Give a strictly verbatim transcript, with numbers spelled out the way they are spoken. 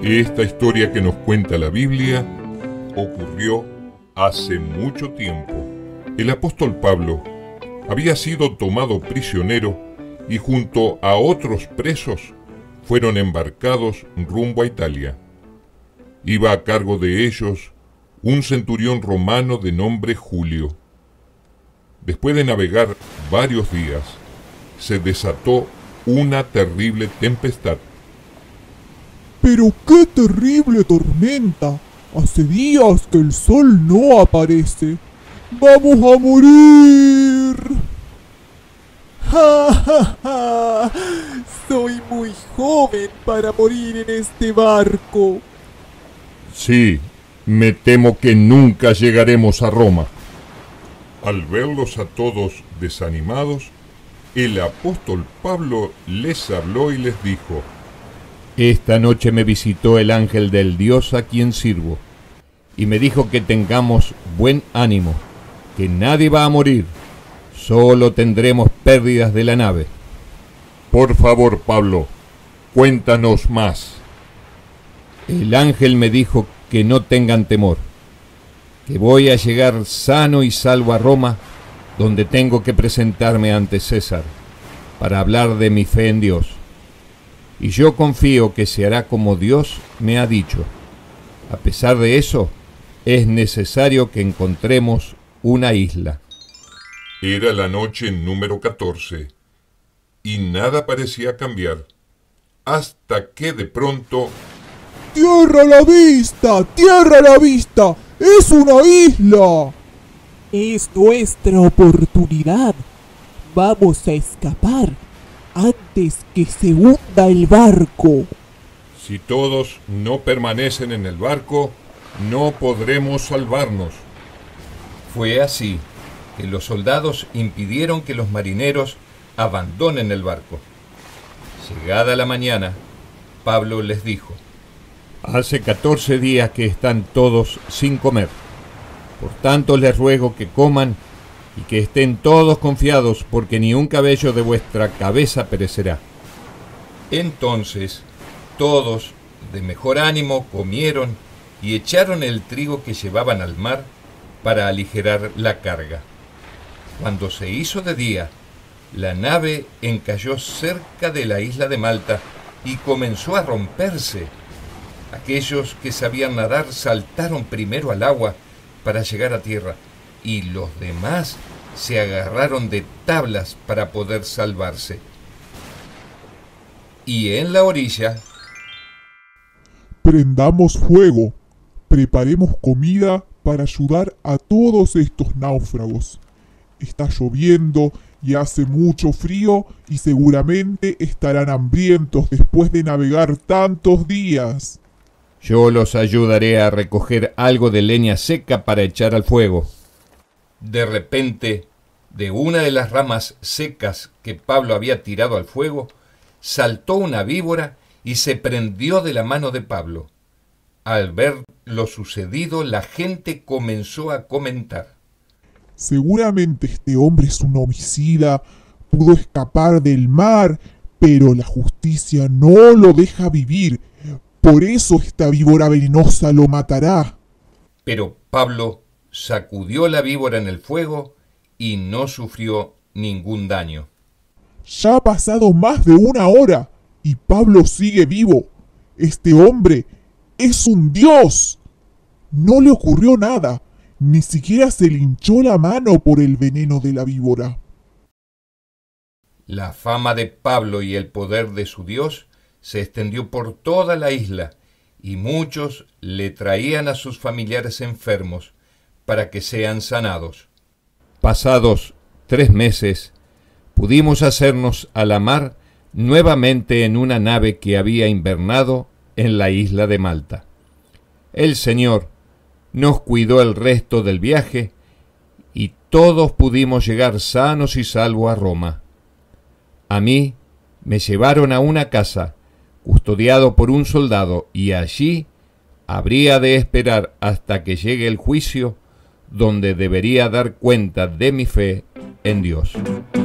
Esta historia que nos cuenta la Biblia ocurrió hace mucho tiempo. El apóstol Pablo había sido tomado prisionero y junto a otros presos fueron embarcados rumbo a Italia. Iba a cargo de ellos un centurión romano de nombre Julio. Después de navegar varios días, se desató una terrible tempestad. ¡Pero qué terrible tormenta! Hace días que el sol no aparece. ¡Vamos a morir! ¡Ja, ja, ja! Soy muy joven para morir en este barco. Sí, me temo que nunca llegaremos a Roma. Al verlos a todos desanimados, el apóstol Pablo les habló y les dijo: Esta noche me visitó el ángel del Dios a quien sirvo, y me dijo que tengamos buen ánimo, que nadie va a morir, solo tendremos pérdidas de la nave. Por favor, Pablo, cuéntanos más. El ángel me dijo que no tengan temor, que voy a llegar sano y salvo a Roma, donde tengo que presentarme ante César, para hablar de mi fe en Dios. Y yo confío que se hará como Dios me ha dicho. A pesar de eso, es necesario que encontremos una isla. Era la noche número catorce, y nada parecía cambiar, hasta que de pronto... ¡Tierra a la vista! ¡Tierra a la vista! ¡Es una isla! Es nuestra oportunidad. Vamos a escapar antes que se hunda el barco. Si todos no permanecen en el barco, no podremos salvarnos. Fue así que los soldados impidieron que los marineros abandonen el barco. Llegada la mañana, Pablo les dijo: Hace catorce días que están todos sin comer. Por tanto les ruego que coman y que estén todos confiados, porque ni un cabello de vuestra cabeza perecerá. Entonces todos, de mejor ánimo, comieron y echaron el trigo que llevaban al mar para aligerar la carga. Cuando se hizo de día, la nave encalló cerca de la isla de Malta y comenzó a romperse. Aquellos que sabían nadar saltaron primero al agua para llegar a tierra, y los demás se agarraron de tablas para poder salvarse. Y en la orilla... Prendamos fuego, preparemos comida para ayudar a todos estos náufragos. Está lloviendo y hace mucho frío y seguramente estarán hambrientos después de navegar tantos días. Yo los ayudaré a recoger algo de leña seca para echar al fuego. De repente, de una de las ramas secas que Pablo había tirado al fuego, saltó una víbora y se prendió de la mano de Pablo. Al ver lo sucedido, la gente comenzó a comentar: Seguramente este hombre es un homicida, pudo escapar del mar, pero la justicia no lo deja vivir. Por eso esta víbora venenosa lo matará. Pero Pablo sacudió la víbora en el fuego y no sufrió ningún daño. Ya ha pasado más de una hora y Pablo sigue vivo. Este hombre es un dios. No le ocurrió nada, ni siquiera se le hinchó la mano por el veneno de la víbora. La fama de Pablo y el poder de su Dios se extendió por toda la isla, y muchos le traían a sus familiares enfermos para que sean sanados. Pasados tres meses, pudimos hacernos a la mar nuevamente en una nave que había invernado en la isla de Malta. El Señor nos cuidó el resto del viaje y todos pudimos llegar sanos y salvos a Roma. A mí me llevaron a una casa custodiado por un soldado, y allí habría de esperar hasta que llegue el juicio, donde debería dar cuenta de mi fe en Dios.